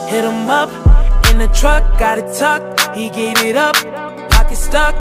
Hit him up in the truck, got it tucked. He gave it up, pocket stuck.